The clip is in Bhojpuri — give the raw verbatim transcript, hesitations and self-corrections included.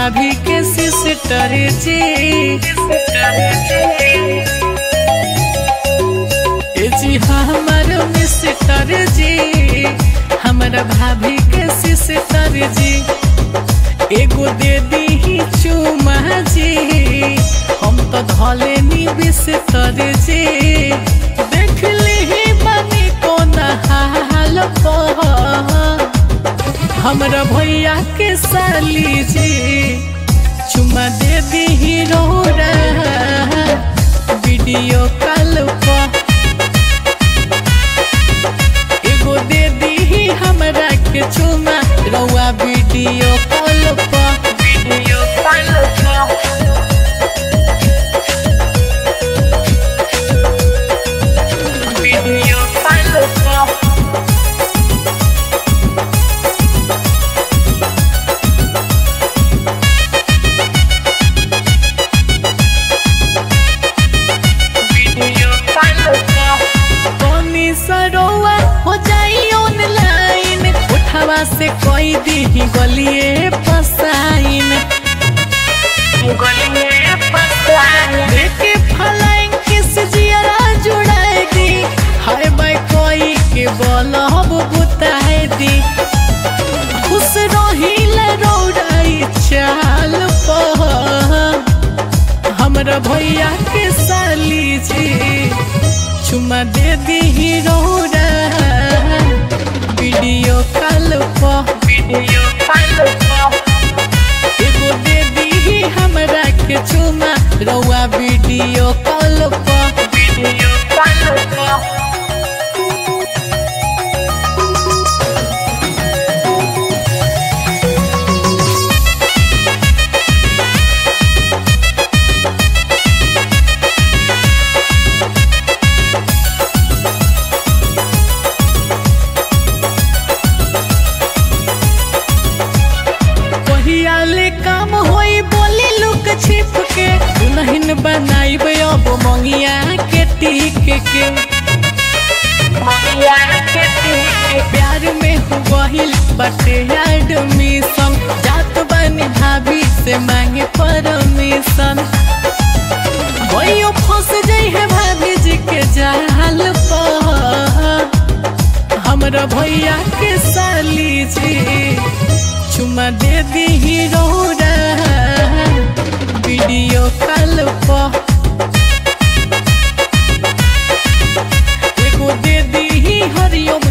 भाभी के सिस्टर जी। ए जी हमर मिस्टर जी, हमारा भाभी के सिस्टर जी। एगो दे दी चुमा जी, हम तो धले नी बिस्तर जी। देख ली बनी को नहाल हमरा भैया के साली जी। चुमा दे दी हीरो वीडियो कॉल पर। एगो दे दी हमरा के चुमा रउआ वीडियो कॉल पर। वीडियो कॉल पर वीडियो कॉल पर से कोई दी गलिए पसाइन। गलिए पसाइन देखे फलाइन किस जियरा जुड़ाएगी। हाय बाय कोई के बोलब बुताए दी। खुश रहिल रोडाई चाल पर हमरा भैया के साली जी। चुमा दे दी हीरो वीडियो कॉल पर। वीडियो कॉल पर एगो दे दी हमरा के चुमा रउआ वीडियो कॉल पर। वीडियो कॉल पर दुल्हन बनाई अब मंगिया के टीक के। मंगिया के टीक प्यार में हो गहिल बटे एडमिशन। जात बनी भाभी से मांगे परमिशन। वही फंस जाई है भाभी जी के जाल पर हमरा भैया के साली जी। चुमा दे दी हीरो वीडियो कॉल पर। एगो दे दी हरिओम